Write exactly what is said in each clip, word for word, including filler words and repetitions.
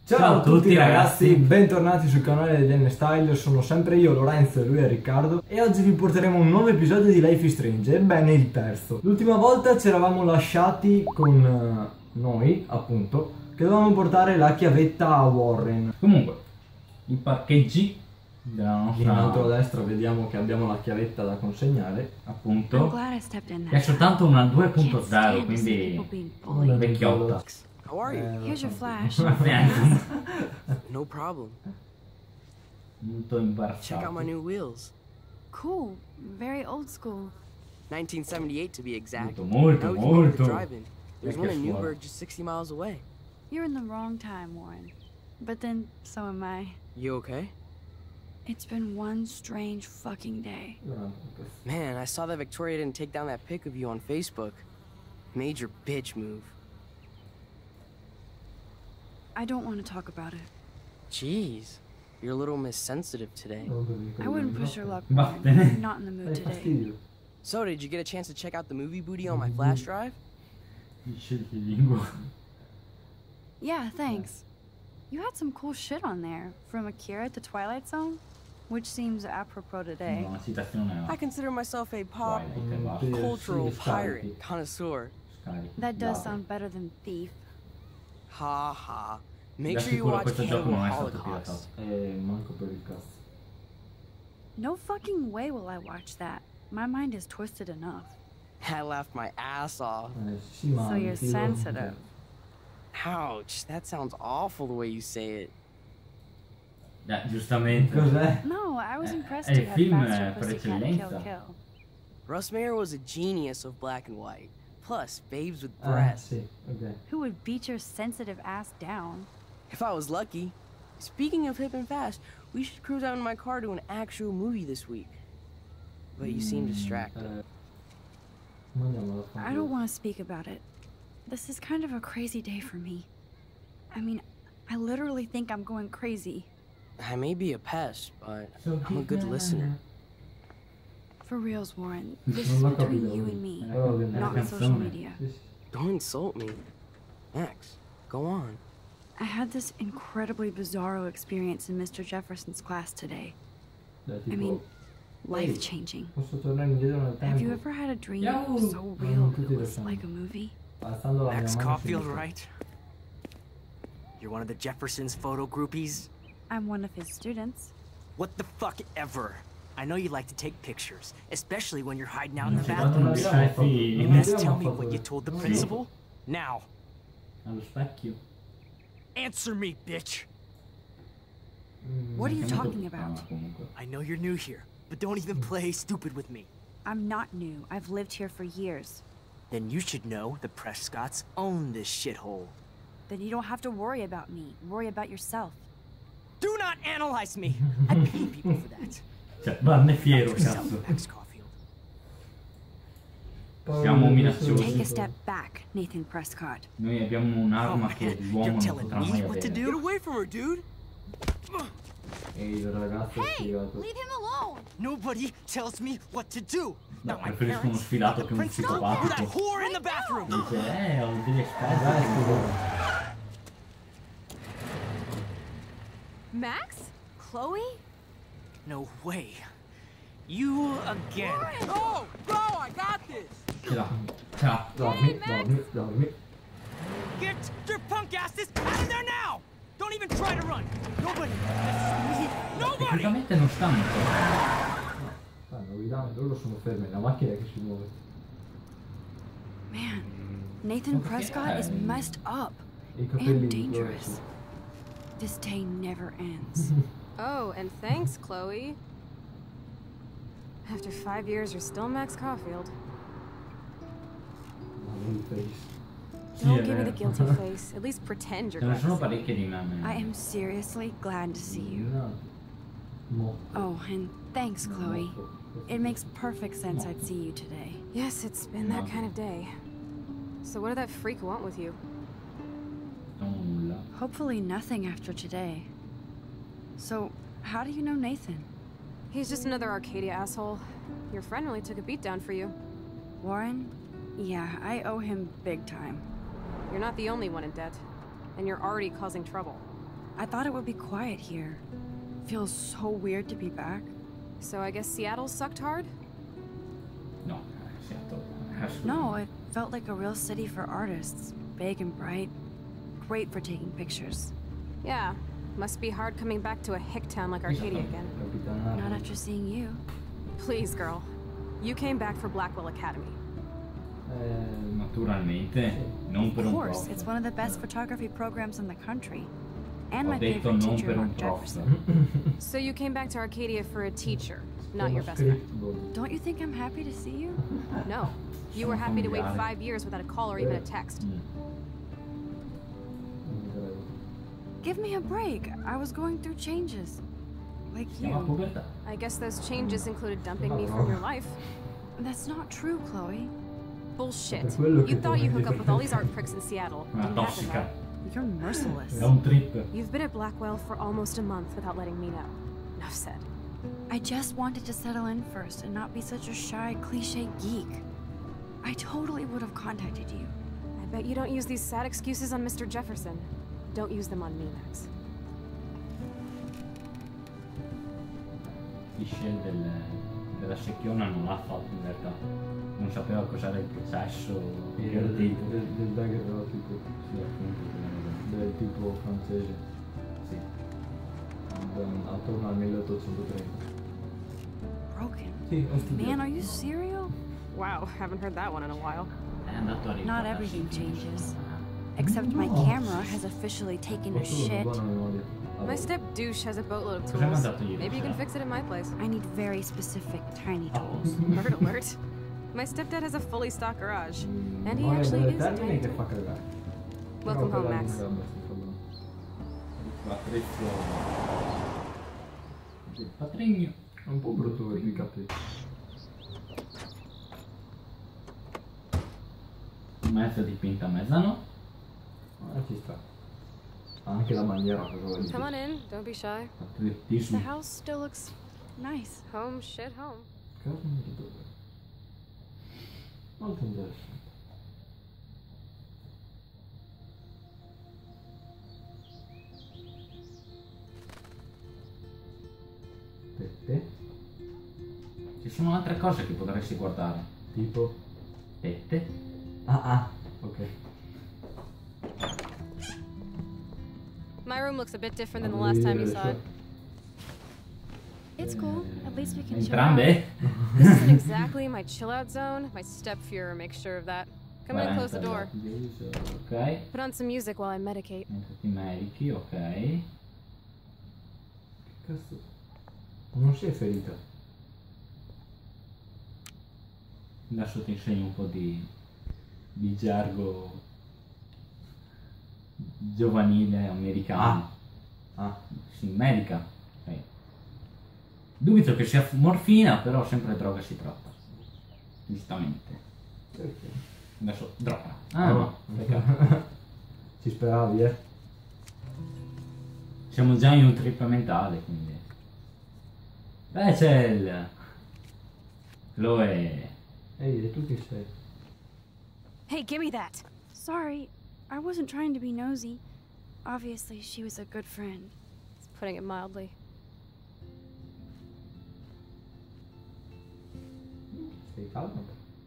Ciao, Ciao a tutti, tutti ragazzi, bentornati sul canale di N Style, sono sempre io Lorenzo e lui è Riccardo e oggi vi porteremo un nuovo episodio di Life is Strange, ebbene il terzo. L'ultima volta ci eravamo lasciati con uh, noi, appunto, che dovevamo portare la chiavetta a Warren. Comunque, i parcheggi della nostra... In alto a destra vediamo che abbiamo la chiavetta da consegnare, appunto, che è soltanto una due punto zero, quindi vecchiotta. How are you? Here's your flash. No problem. Molto imbarazzato. Check out my new wheels. Cool. Very old school. nineteen seventy-eight to be exact. Molto, molto, Now we can go molto. for driving. There's one in Newburgh just sixty miles away. You're in the wrong time, Warren. But then, so am I. You okay? It's been one strange fucking day. Man, I saw that Victoria didn't take down that pic of you on Facebook. Major bitch move. I don't want to talk about it. Jeez, you're a little Miss Sensitive today. I wouldn't push your luck, Warren. I'm not in the mood today. So, did you get a chance to check out the movie booty on my flash drive? Yeah, thanks. You had some cool shit on there, from Akira to Twilight Zone, which seems apropos today. I consider myself a pop cultural pirate connoisseur. That does sound better than thief. Ha ha. Make sure you watch Cannibal Holocaust. No fucking way will I watch that. My mind is twisted enough. I laughed my ass off. So you're sensitive. Ouch, that sounds awful the way you say it. Yeah, giustamente. No, I was impressed È you il had film faster per Pussycat eccellenza. Kill Kill. Russ Meyer was a genius of black and white. Plus, babes with Ah, breasts. sì, ok. Who would beat your sensitive ass down? If I was lucky. Speaking of hip and fast, we should cruise out in my car to an actual movie this week. But you seem distracted. I don't want to speak about it. This is kind of a crazy day for me. I mean, I literally think I'm going crazy. I may be a pest, but I'm a good listener. For reals, Warren. This is between you and me, not on social media. Don't insult me. Max, go on. I had this incredibly bizarro experience in Mister Jefferson's class today. I mean, life-changing. Have you ever had a dream so real it was like a movie? Max Caulfield, right? You're one of the Jefferson's photo groupies? I'm one of his students. What the fuck ever? I know you like to take pictures, especially when you're hiding out in the bathrooms. You best tell me what you told the principal. Now. Allo specchio. Answer me, bitch! What are you talking about? I know you're new here, but don't even play stupid with me. I'm not new. I've lived here for years. Then you should know the Prescotts own this shithole. Then you don't have to worry about me. Worry about yourself. Do not analyze me! I pay people for that. Cioè, vanne fiero, cazzo. Max Caulfield. Siamo minacciosi. Take a step back, Nathan Prescott. Noi abbiamo un'arma Oh, che l'uomo non telling potrà me mai what to avere. do? Get away from her, dude! Ehi, il ragazzo è sfigato. Leave him alone! Nobody tells me what to do. No, Not my preferisco uno parents, sfilato not che the un principal, or that psicopatico. whore in the bathroom. Dice, eh, ho degli esperti. Max? Chloe? No way. You again. Oh, bro, I got this! Ce l'ha, ce l'ha. Dormi, dormi, dormi. Get your punk asses out of there now! Don't even try to run. Nobody. Me. Nobody. Tecnicamente non stanno. Stanno guidando, loro sono fermi, la macchina che si muove. Man, Nathan Prescott is messed up I and capelli dangerous. This day never ends. Oh, and thanks, Chloe. After five years, you're still Max Caulfield. Don't give me the guilty face. At least pretend you're Ce ne glad sono to see me. parecchie di meme. I am seriously glad to see you. Oh, and thanks, Chloe. It makes perfect sense I'd see you today. Yes, it's been that kind of day. So what did that freak want with you? Nulla. Hopefully nothing after today. So, how do you know Nathan? He's just another Arcadia asshole. Your friend really took a beat down for you. Warren? Yeah, I owe him big time. You're not the only one in debt. And you're already causing trouble. I thought it would be quiet here. Feels so weird to be back. So I guess Seattle sucked hard? No, Seattle. No, it felt like a real city for artists. Big and bright. Great for taking pictures. Yeah. Must be hard coming back to a hick town like Arcadia again. Not after seeing you. Please, girl. You came back for Blackwell Academy. Naturalmente, non per un prof. Of course, it's one of the best photography programs in the country. And my favorite teacher, Mark Jefferson. So you came back to Arcadia for a teacher, not your best friend. Don't you think I'm happy to see you? No. You were happy to wait five years without a call or even a text. Give me a break. I was going through changes. Like you. I guess those changes included dumping me from your life. That's not true, Chloe. Bullshit. You thought you hook up with all these art pricks in Seattle. Didn't happen, though. You're merciless. You've been at Blackwell for almost a month without letting me know. Enough said. I just wanted to settle in first and not be such a shy, cliche geek. I totally would have contacted you. I bet you don't use these sad excuses on Mister Jefferson. Don't use them on me, Max. Michelle del, della secchiona non l'ha fatto in realtà. Non sapeva cos'era il processo. Del, del, del daguerrotipo, sì, appunto. Del tipo francese. Sì. Attorno al milleottocentotrenta. Broken? Sì, ho studiato. Man, are you serial? Wow, haven't heard that one in a while. È andato a Not everything changes. Except my camera has officially taken a shit. My step douche has a boatload of tools. Maybe you can fix it in my place. I need very specific tiny tools. Nerd alert. My stepdad has a fully stocked garage. And he actually is a tiny tool. Welcome home, Max. Il patrigno. È un po' brutto per i capelli. Mezzo dipinta a mezzano. Ah, ci sta. Anche la maniera cosa Come on in, don't be shy. The house still looks nice. Home, shit, home. Cosa mi ricordo? Molto interessante. Tette. Ci sono altre cose che potresti guardare. Tipo? Tette. Ah ah, ok. My room looks a bit different than the last time you saw it. It's cool. At least we can chill out. Entrambe? This isn't exactly my chill out zone. My step-Führer makes sure of that. Come in, close the door. Ok. Put on some music while I medicate. Mentre ti medichi, ok. Che cazzo? Non si è ferita. Adesso ti insegno un po' di, di gergo giovanile americano. Ah, ah. Si medica. Okay. Dubito che sia morfina, però sempre droga si tratta. Giustamente. Perché? Adesso droga. Ah Oh, no, peccato. Ci speravi, eh? Siamo già in un trip mentale, quindi. Rachel! Chloe! Ehi, e tu chi sei? Hey, give me that! Sorry, I wasn't trying to be nosy. Obviously, she was a good friend. It's putting it mildly. Sei calmo?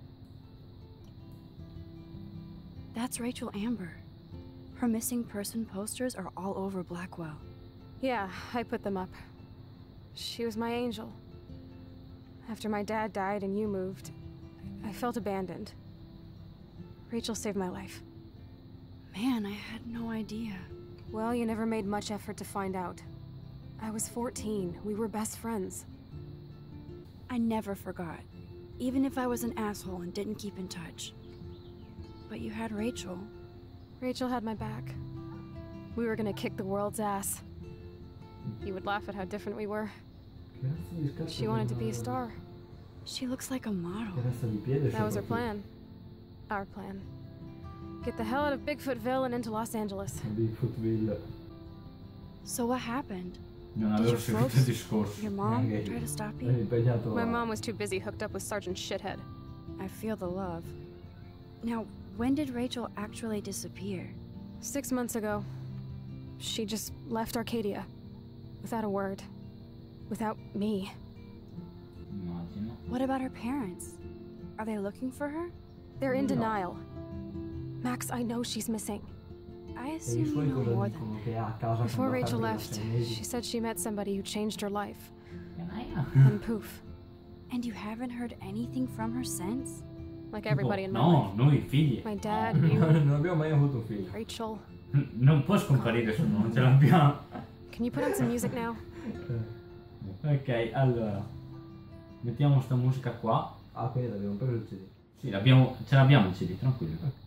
That's Rachel Amber. Her missing person posters are all over Blackwell. Yeah, I put them up. She was my angel. After my dad died and you moved, I felt abandoned. Rachel saved my life. Man, I had no idea. Well, you never made much effort to find out. I was fourteen. We were best friends. I never forgot. Even if I was an asshole and didn't keep in touch. But you had Rachel. Rachel had my back. We were gonna kick the world's ass. You would laugh at how different we were. She wanted to be a star. She looks like a model. That was her plan. Our plan. Get the hell out of Bigfootville and into Los Angeles. Bigfootville. So what happened? Non avevo seguito il discorso. Your mom tried to stop you? My mom was too busy hooked up with Sergeant Shithead. I feel the love. Now, when did Rachel actually disappear? Six months ago. she just left Arcadia. Without a word. Without me. Immagino. What about her parents? Are they looking for her? They're in No. denial. Max, I know she's missing. I E i assume you suoi know cosa more dicono? than Che è a casa Before con la Rachel febbre da left, sei mesi. she said she met somebody who changed her life. And poof. And you haven't heard anything from her since? Like everybody in my No, life. noi figli. My dad, No. you, Non abbiamo mai avuto un figlio. Rachel. Non può scomparire se non ce l'abbiamo. Can you put on some music now? Ok, allora. Mettiamo sta musica qua. Ah, quindi l'abbiamo preso il C D. Sì, l'abbiamo, ce l'abbiamo il C D, tranquillo.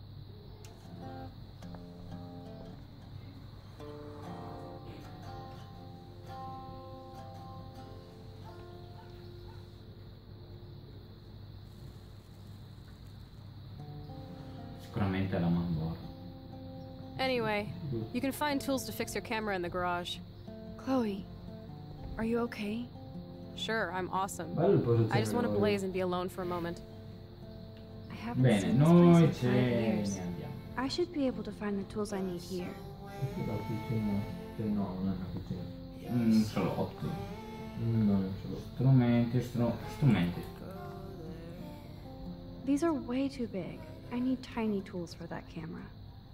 Sicuramente è la Manbor. Anyway, you can find tools to fix your camera in the garage. Chloe, are you okay? Sure, I'm awesome. Bello il posizionamento. I just want to blaze and be alone for a moment. I haven't Bene, seen this noi place ce in five ne years. andiamo. I should be able to find the tools I need here. La cucina. Che no, non è una cucina. Un salotto. Mm, non è un solo. Strumenti, stru- strumenti. These are way too big. I need tiny tools for that camera.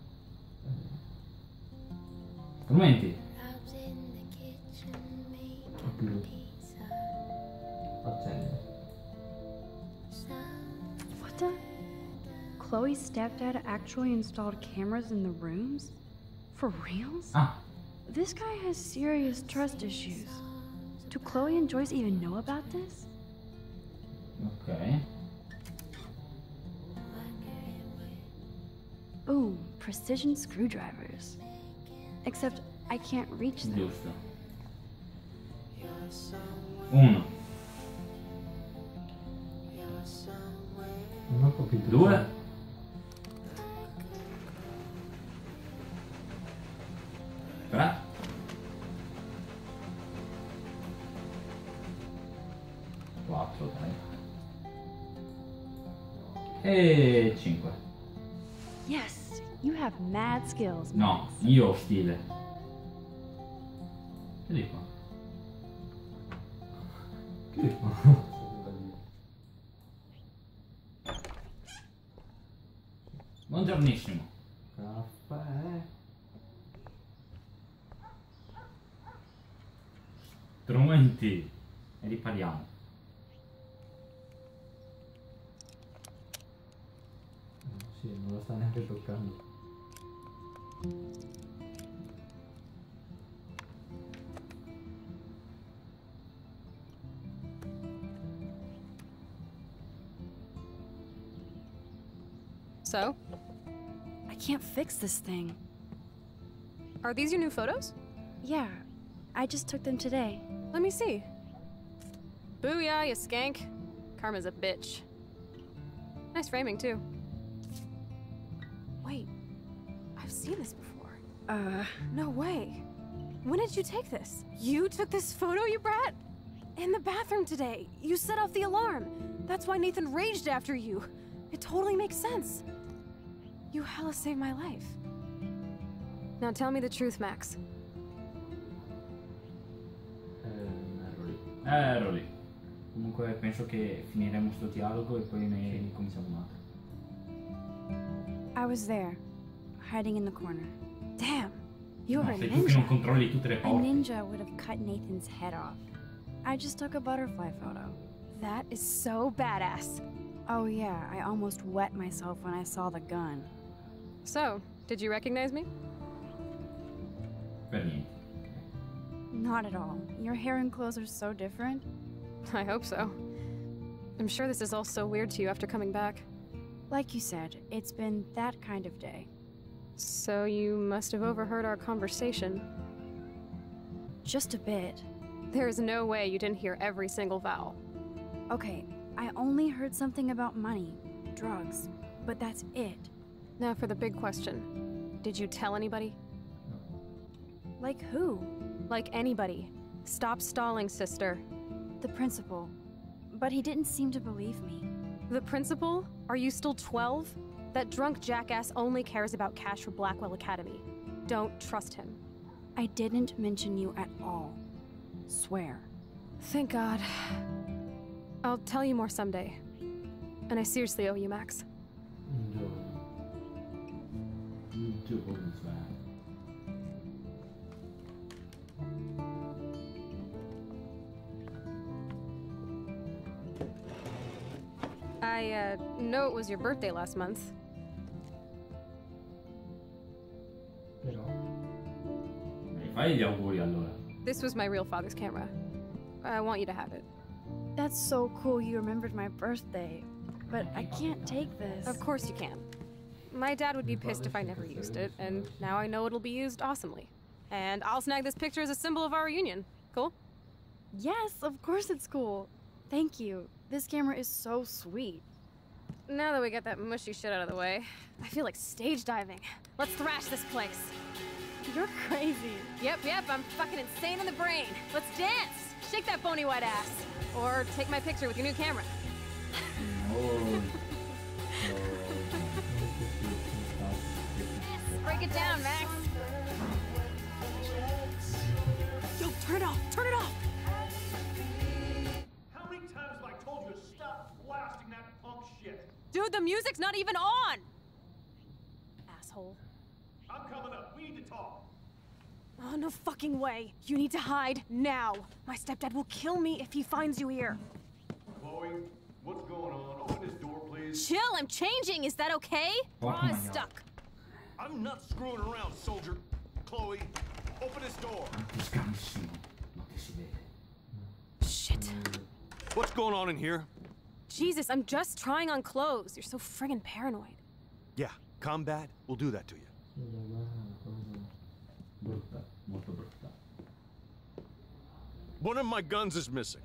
Strumenti. Più. Accendi. What the? Chloe's stepdad actually installed cameras in the rooms? For reals? Ah, This guy has serious trust issues. Do Chloe and Joyce even know about this? ok. Ooh, precision screwdrivers. Except I can't reach them. Giusto. Uno. Non ho capito. Due. Tre. Quattro, dai. E cinque. Yes, you have mad skills. No, io ho stile. Che dico? Che dico? Buongiornissimo. Caffè. Strumenti. E ripariamo. Sì, non lo sta neanche toccando. So, I can't fix this thing. are these your new photos? Yeah, I just took them today. Let me see. Booyah, you skank. Karma's a bitch. Nice framing, too. Wait, I've seen this before. Uh, No way. When did you take this? You took this photo, you brat? In the bathroom today. You set off the alarm. That's why Nathan raged after you. It totally makes sense. You hella saved my life. Now tell me the truth, Max. Eh, ero lì. Eh, ero lì. Comunque penso che finiremo sto dialogo e poi ne ricominciamo un altro. I was there, hiding in the corner. Damn, you're No, a sei tu che non ninja. controlli tutte le A porte. ninja would have cut Nathan's head off. I just took a butterfly photo. That is so badass. Oh yeah, I almost wet myself when I saw the gun. So, did you recognize me? Per niente. Not at all. Your hair and clothes are so different. I hope so. I'm sure this is all so weird to you after coming back. Like you said, it's been that kind of day. So you must have overheard our conversation. Just a bit. There is no way you didn't hear every single vowel. Okay, I only heard something about money, drugs, but that's it. Now for the big question. Did you tell anybody? Like who? Like anybody. Stop stalling, sister. The principal. But he didn't seem to believe me. The principal? Are you still twelve? That drunk jackass only cares about cash for Blackwell Academy. Don't trust him. I didn't mention you at all. Swear. Thank God. I'll tell you more someday. And I seriously owe you, Max. I, uh, know it was your birthday last month. Fai gli auguri allora. This was my real father's camera. I want you to have it. That's so cool you remembered my birthday. But I can't take this. Of course you can. My dad would be pissed if I never used it, and now I know it'll be used awesomely. And I'll snag this picture as a symbol of our reunion. Cool? Yes, of course it's cool. Thank you. This camera is so sweet. Now that we got that mushy shit out of the way, I feel like stage diving. Let's thrash this place. You're crazy. Yep, yep, I'm fucking insane in the brain. Let's dance! Shake that bony white ass. Or take my picture with your new camera. Oh. Break it down, Max. Yo, turn it off! Turn it off! How many times have I told you to stop blasting that punk shit? Dude, the music's not even on! Asshole. I'm coming up. We need to talk. Oh, no fucking way. You need to hide now. My stepdad will kill me if he finds you here. Chloe, what's going on? Open this door, please. Chill, I'm changing. Is that okay? Bra is stuck. I'm not screwing around, soldier. Chloe, open this door. Shit. What's going on in here? Jesus, I'm just trying on clothes. You're so friggin' paranoid. Yeah, combat will do that to you. One of my guns is missing.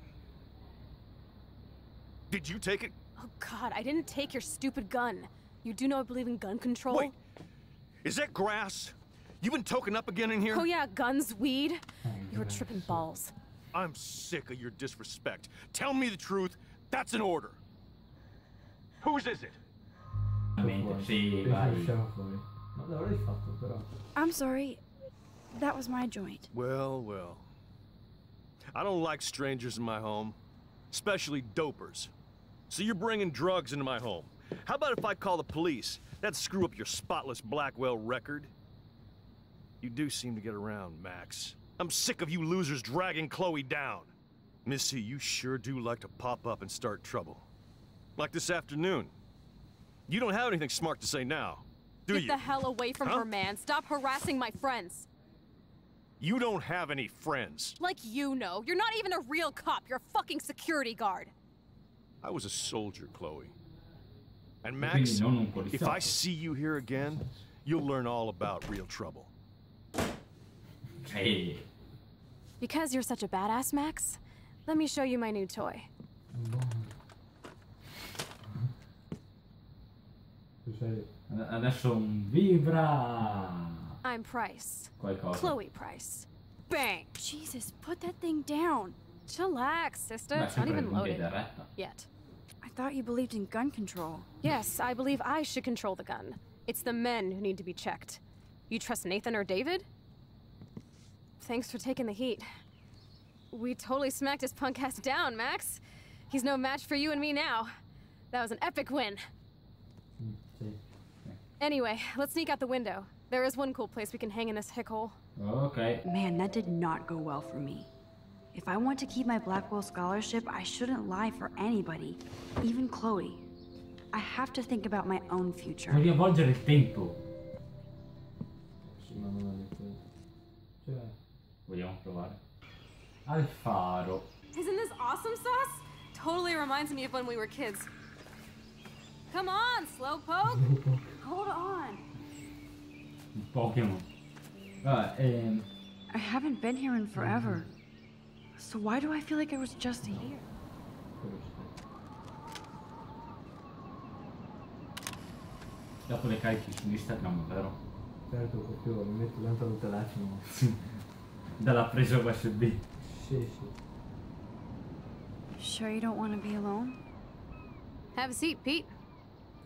Did you take it? Oh God, I didn't take your stupid gun. You do know I believe in gun control? Wait, is that grass? You been token up again in here? Oh yeah, guns, weed. You were tripping balls. I'm sick of your disrespect. Tell me the truth. That's an order. Whose is it? Sì, vai. I'm sorry. That was my joint. Well, well. I don't like strangers in my home, especially dopers. So you're bringing drugs into my home. How about if I call the police? That'd screw up your spotless Blackwell record. You do seem to get around, Max. I'm sick of you losers dragging Chloe down. Missy, you sure do like to pop up and start trouble. Like this afternoon. You don't have anything smart to say now, do Get you? Get the hell away from huh? her, man. Stop harassing my friends. You don't have any friends. Like you know. You're not even a real cop. You're a fucking security guard. I was a soldier, Chloe. And Max, if I see you here again, you'll learn all about real trouble. Hey. Because you're such a badass, Max, let me show you my new toy. Adesso un vibra. I'm Price. Qualcosa. Chloe Price. Bang! Jesus, put that thing down. Chillax, sister. Ma It's not even loaded. retta. Yet. I thought you believed in gun control. Yes, I believe I should control the gun. It's the men who need to be checked. You trust Nathan or David? Thanks for taking the heat. We totally smacked his punk ass down, Max. He's no match for you and me now. That was an epic win. Anyway, let's sneak out the window. There is one cool place we can hang in this hick hole. Okay. Man, that did not go well for me. If I want to keep my Blackwell scholarship, I shouldn't lie for anybody, even Chloe. I have to think about my own future. Puoi riavvolgere il tempo. Vogliamo provare? Al faro. Isn't this awesome sauce? Totally reminds me of when we were kids. Come on, Slowpoke! Hold on. Pokémon. Ah, ehm... I haven't been here in forever. So why do I feel like I was just here? Dopo le carichi su Instagram, vero? Certo, proprio mi metto dentro il telefono. Dalla presa U S B. Sì, sì. Sure you don't want to be alone? Have a seat, Pete.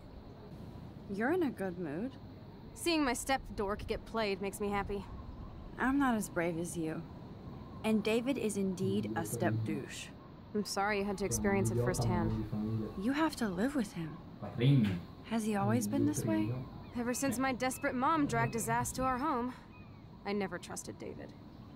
You're in a good mood. Seeing my step dork get played makes me happy. I'm not as brave as you. And David is indeed a step douche. I'm sorry you had to experience it firsthand. You have to live with him. Has he always been this way? Ever since my desperate mom dragged his ass to our home. I never trusted David.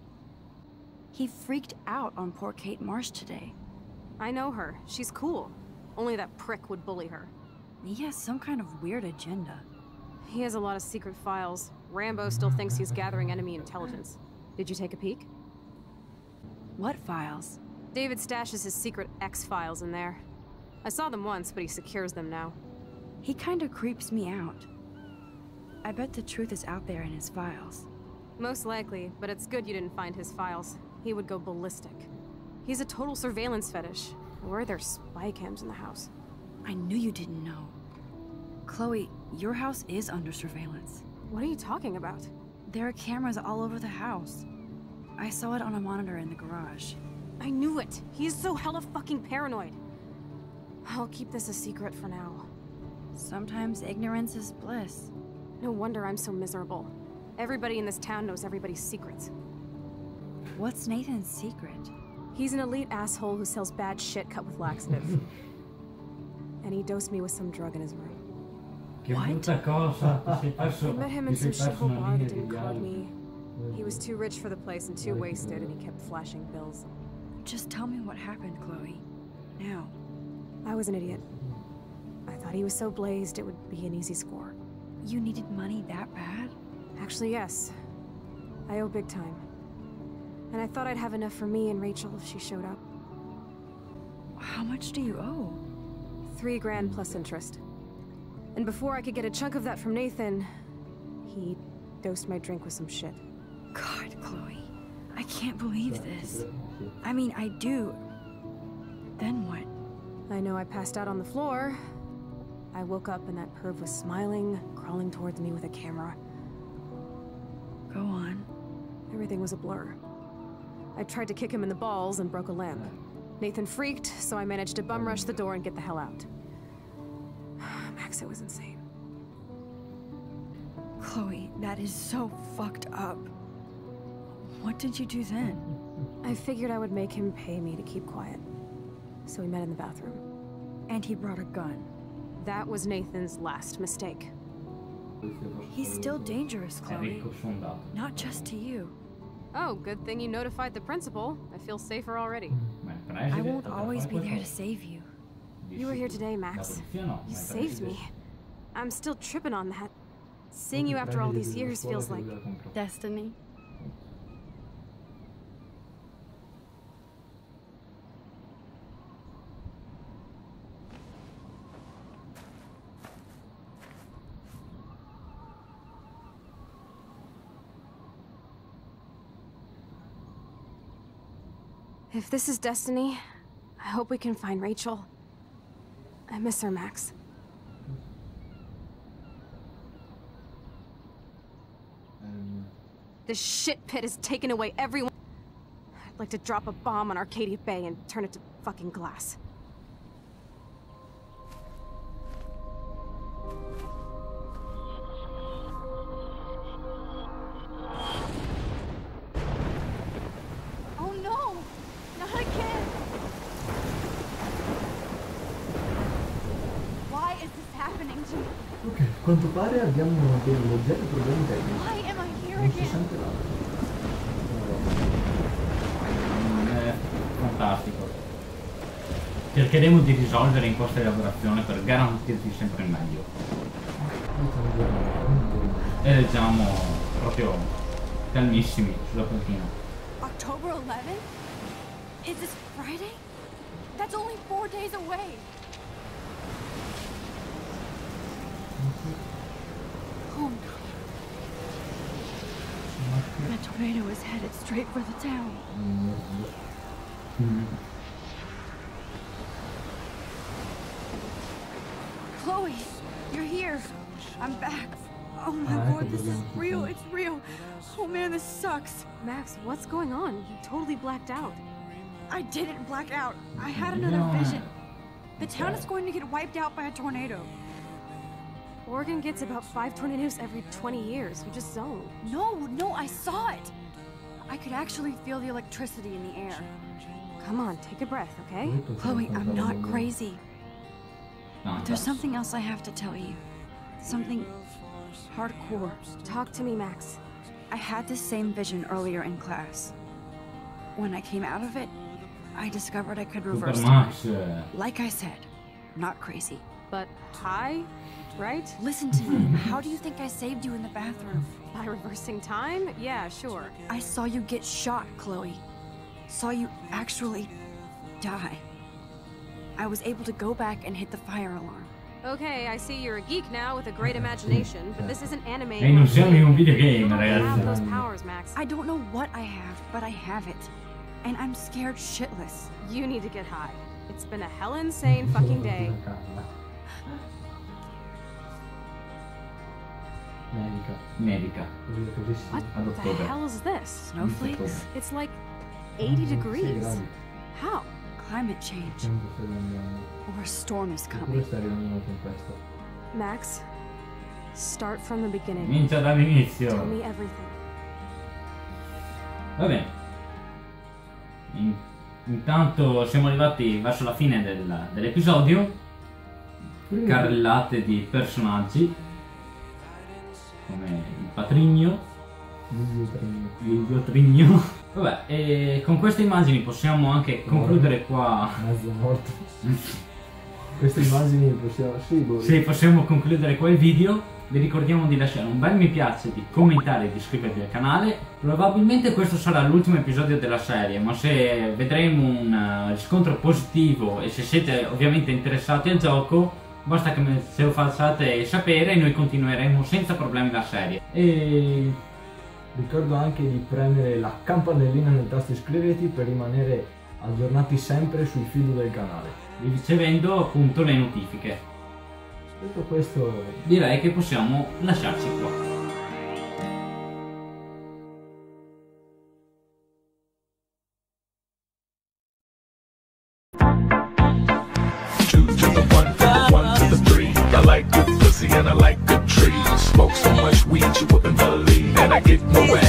He freaked out on poor Kate Marsh today. I know her. She's cool. Only that prick would bully her. He has some kind of weird agenda. He has a lot of secret files. Rambo still thinks he's gathering enemy intelligence. Did you take a peek? What files? David stashes his secret X-files in there. I saw them once, but he secures them now. He kinda creeps me out. I bet the truth is out there in his files. Most likely, but it's good you didn't find his files. He would go ballistic. He's a total surveillance fetish. Where are there spy cams in the house? I knew you didn't know. Chloe, your house is under surveillance. What are you talking about? There are cameras all over the house. I saw it on a monitor in the garage. I knew it! He's so hella fucking paranoid. I'll keep this a secret for now. Sometimes ignorance is bliss. No wonder I'm so miserable. Everybody in this town knows everybody's secrets. What's Nathan's secret? He's an elite asshole who sells bad shit cut with laxative. And he dosed me with some drug in his room. What? I met him in some shithole bar that didn't call me. He was too rich for the place and too wasted, and he kept flashing bills. Just tell me what happened, Chloe. Now. I was an idiot. I thought he was so blazed it would be an easy score. You needed money that bad? Actually, yes. I owe big time. And I thought I'd have enough for me and Rachel if she showed up. How much do you owe? Three grand plus interest. And before I could get a chunk of that from Nathan, he dosed my drink with some shit. God, Chloe. I can't believe this. I mean, I do. Then what? I know I passed out on the floor. I woke up and that perv was smiling, crawling towards me with a camera. Go on. Everything was a blur. I tried to kick him in the balls and broke a lamp. Nathan freaked, so I managed to bum rush the door and get the hell out. Max, it was insane. Chloe, that is so fucked up. What did you do then? I figured I would make him pay me to keep quiet. So we met in the bathroom. And he brought a gun. That was Nathan's last mistake. He's still dangerous, Chloe. Not just to you. Oh, good thing you notified the principal. I feel safer already. I won't always be there to save you. You were here today, Max. You saved me. I'm still tripping on that. Seeing you after all these years feels like destiny. If this is destiny, I hope we can find Rachel. I miss her, Max. Um. This shit pit has taken away everyone. I'd like to drop a bomb on Arcadia Bay and turn it to fucking glass. A quanto pare abbiamo dei leggeri problemi tecnici. Non si sente l'audio. È fantastico. Cercheremo di risolvere in corso di lavorazione per garantirti sempre il meglio. E leggiamo proprio calmissimi sulla panchina. October eleventh? Is this Friday? That's only four days away. Oh no. The tornado is headed straight for the town. Mm-hmm. Chloe, you're here. I'm back. Oh my lord, this is real. It's real. Oh man, this sucks. Max, what's going on? You totally blacked out. I didn't black out. I had another vision. The town is going to get wiped out by a tornado. Oregon gets about five tornadoes every twenty years. You just zoned. No, no, I saw it. I could actually feel the electricity in the air. Come on, take a breath, okay? Chloe, I'm not crazy. But there's something else I have to tell you. Something hardcore. Talk to me, Max. I had this same vision earlier in class. When I came out of it, I discovered I could reverse time. Like I said, not crazy. But high, right? Listen to me. How do you think I saved you in the bathroom? By reversing time? Yeah, sure. I saw you get shot, Chloe. Saw you actually die. I was able to go back and hit the fire alarm. Okay, I see you're a geek now with a great imagination, but this isn't anime. E non siamo in un videogame, ragazzi. ragazzi. Have those powers, Max. I don't know what I have, but I have it. And I'm scared shitless. You need to get high. It's been a hell insane fucking day. Medica. Medica. What the hell is this? Snowflakes? It's like eighty degrees. How? Climate change. Or a storm is coming. Max, start from the beginning. Comincia dall'inizio. Tell me everything. Va bene. In, intanto siamo arrivati verso la fine del, dell'episodio. Carrellate di personaggi come il patrigno, il Trigno. Vabbè, e con queste immagini possiamo anche concludere qua. Mezzo morto. Queste immagini possiamo. Sì, boh. Sì, possiamo concludere qua il video. Vi ricordiamo di lasciare un bel mi piace, di commentare e di iscrivervi al canale. Probabilmente questo sarà l'ultimo episodio della serie, ma se vedremo un uh, riscontro positivo e se siete ovviamente interessati al gioco, basta che se lo facciate sapere e noi continueremo senza problemi la serie. E ricordo anche di premere la campanellina nel tasto iscriviti per rimanere aggiornati sempre sul feed del canale, ricevendo appunto le notifiche. Detto questo, direi che possiamo lasciarci qua. And I like good trees. Smoke so much weed you wouldn't believe. And I get more